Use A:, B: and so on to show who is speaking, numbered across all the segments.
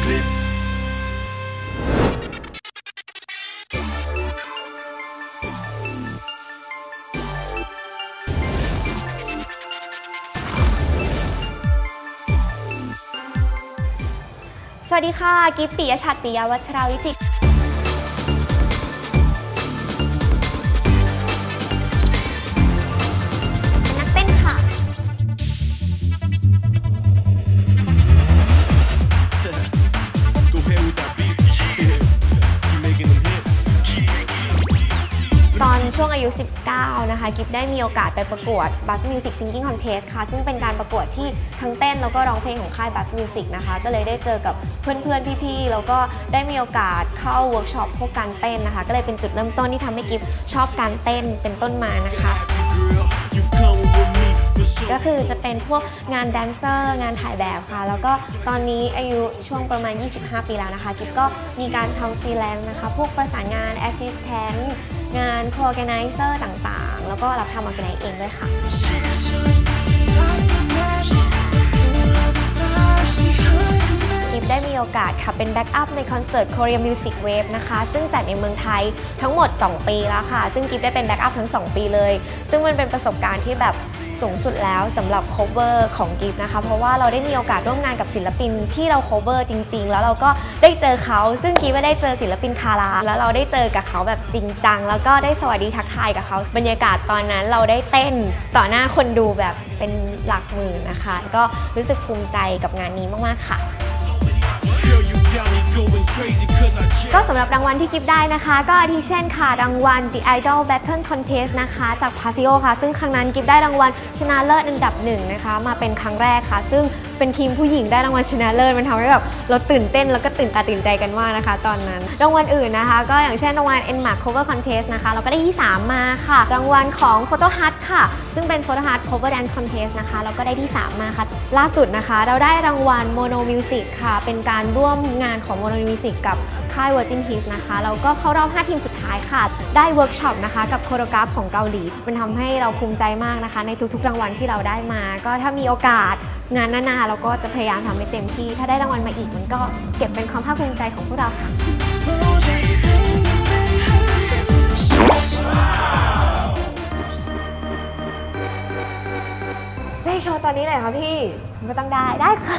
A: สวัสดีค่ะกิฟต์ ปิยชัด ปิยวัชราวิจิตรนักเต้นค่ะตอนช่วงอายุ 19 นะคะกิฟได้มีโอกาสไปประกวด Buzz Music Singing Contest ค่ะซึ่งเป็นการประกวดที่ทั้งเต้นแล้วก็ร้องเพลงของค่าย Buzz Music นะคะก็เลยได้เจอกับเพื่อนๆพี่ๆแล้วก็ได้มีโอกาสเข้าเวิร์กช็อปพวกการเต้นนะคะก็เลยเป็นจุดเริ่มต้นที่ทำให้กิฟชอบการเต้นเป็นต้นมานะคะก็คือจะเป็นพวกงานแดนเซอร์งานถ่ายแบบค่ะแล้วก็ตอนนี้อายุช่วงประมาณ 25 ปีแล้วนะคะกิฟก็มีการทำฟรีแลนซ์นะคะพวกประสานงาน Assistant งาน Co-organizer ต่างๆแล้วก็รับทำ Organize เองด้วยค่ะกิฟได้มีโอกาสค่ะเป็นแบ็กอัพในคอนเสิร์ต Korea Music Wave นะคะซึ่งจัดในเมืองไทยทั้งหมด 2 ปีแล้วค่ะซึ่งกิฟได้เป็นแบ็กอัพทั้ง 2 ปีเลยซึ่งมันเป็นประสบการณ์ที่แบบสูงสุดแล้วสำหรับ cover ของกิฟนะคะเพราะว่าเราได้มีโอกาสร่วมงานกับศิลปินที่เรา cover จริงๆแล้วเราก็ได้เจอเขาซึ่งกิฟได้เจอศิลปินคาราแล้วเราได้เจอกับเขาแบบจริงจังแล้วก็ได้สวัสดีทักทายกับเขาบรรยากาศตอนนั้นเราได้เต้นต่อหน้าคนดูแบบเป็นหลักหมื่นนะคะก็รู้สึกภูมิใจกับงานนี้มากๆค่ะก็สำหรับรางวัลที่กิฟได้นะคะก็อาทิเช่นค่ะรางวัล The Idol Battle Contest นะคะจาก Paseo ค่ะซึ่งครั้งนั้นกิฟได้รางวัลชนะเลิศอันดับ1นะคะมาเป็นครั้งแรกค่ะซึ่งเป็นทีมผู้หญิงได้รางวัลชนะเลิศมันทำให้แบบเราตื่นเต้นแล้วก็ตื่นตาตื่นใจกันมากนะคะตอนนั้นรางวัลอื่นนะคะก็อย่างเช่นรางวัล NMARK Cover Contest นะคะเราก็ได้ที่ 3 มาค่ะรางวัลของ Photo Hut ค่ะซึ่งเป็น Photo Hut Cover Dance Contest นะคะเราก็ได้ที่ 3 มาค่ะล่าสุดนะคะเราได้รางวัล Mono Music ค่ะเป็นการร่วมงานของ Mono Music กับค่าย Virgin Hits นะคะเราก็เข้ารอบ 5 ทีมสุดท้ายค่ะได้เวิร์กช็อปนะคะกับโคโรกราฟของเกาหลีมันทำให้เราภูมิใจมากนะคะในทุกๆรางวัลที่เราได้มาก็ถ้ามีโอกาสงานหน้าๆเราก็จะพยายามทำให้เต็มที่ถ้าได้รางวัลมาอีกมันก็เก็บเป็นความภาคภูมิใจของพวกเราค่ะจะให้โชว์ตอนนี้เลยค่ะพี่ไม่ต้องได้ค่ะ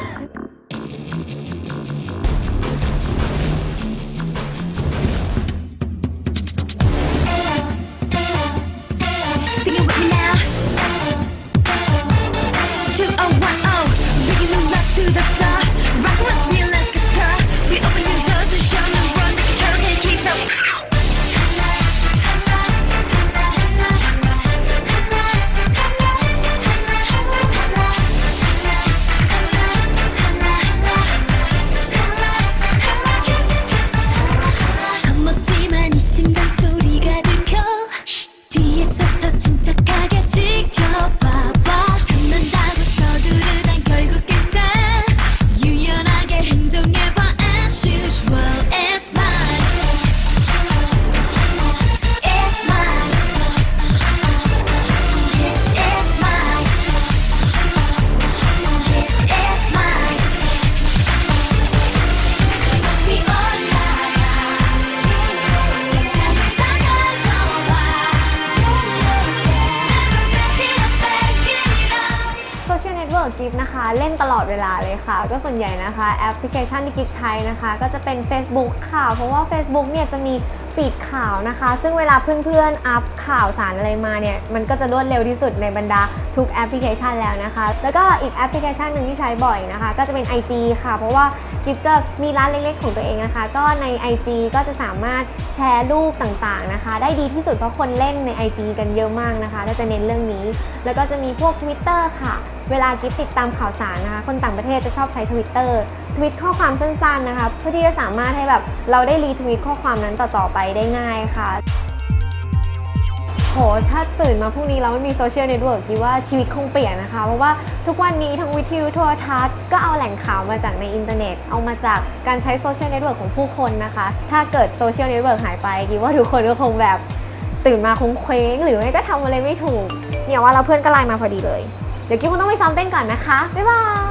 A: กิฟนะคะเล่นตลอดเวลาเลยค่ะก็ส่วนใหญ่นะคะแอปพลิเคชันที่กิฟใช้นะคะก็จะเป็น Facebook ค่ะเพราะว่า Facebook เนี่ยจะมีฟีดข่าวนะคะซึ่งเวลาเพื่อนๆอัพข่าวสารอะไรมาเนี่ยมันก็จะรวดเร็วที่สุดในบรรดาทุกแอปพลิเคชันแล้วนะคะแล้วก็อีกแอปพลิเคชันหนึ่งที่ใช้บ่อยนะคะก็จะเป็น IG ค่ะเพราะว่ากิฟจะมีร้านเล็กๆของตัวเองนะคะก็ใน IG ก็จะสามารถแชร์รูปต่างๆนะคะได้ดีที่สุดเพราะคนเล่นใน IG กันเยอะมากนะคะก็จะเน้นเรื่องนี้แล้วก็จะมีพวก Twitter ค่ะเวลากิฟติดตามข่าวสารนะคะคนต่างประเทศจะชอบใช้ Twitter ทวิตข้อความสั้นๆนะคะเพื่อที่จะสามารถให้แบบเราได้รีทวีตข้อความนั้นต่อๆไปได้ง่ายค่ะโหถ้าตื่นมาพรุ่งนี้เราไม่มีโซเชียลเน็ตเวิร์กคิดว่าชีวิตคงเปลี่ยนนะคะเพราะว่าทุกวันนี้ทั้งวิทยุโทรทัศน์ก็เอาแหล่งข่าวมาจากในอินเทอร์เน็ตเอามาจากการใช้โซเชียลเน็ตเวิร์กของผู้คนนะคะถ้าเกิดโซเชียลเน็ตเวิร์กหายไปคิดว่าทุกคนก็คงแบบตื่นมาคงเคว้งหรือไม่ก็ทำอะไรไม่ถูกเนี่ยว่าเราเพื่อนก็ไลน์มาพอดีเลยเดี๋ยวกิ๊บคงต้องไปซ้อมเต้นก่อนนะคะบ๊ายบาย